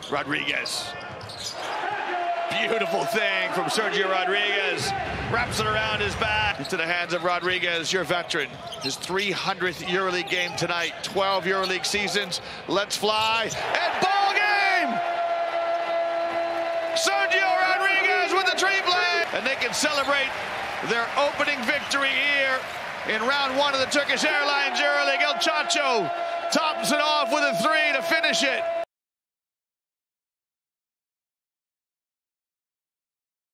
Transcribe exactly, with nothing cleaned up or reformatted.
Rodriguez. Beautiful thing from Sergio Rodriguez. Wraps it around his back. Into the hands of Rodriguez, your veteran. His three hundredth Euroleague game tonight. twelve Euroleague seasons. Let's fly. And ball game! Sergio Rodriguez with the triple. And they can celebrate their opening victory here in round one of the Turkish Airlines Euroleague. El Chacho tops it off with a three to finish it.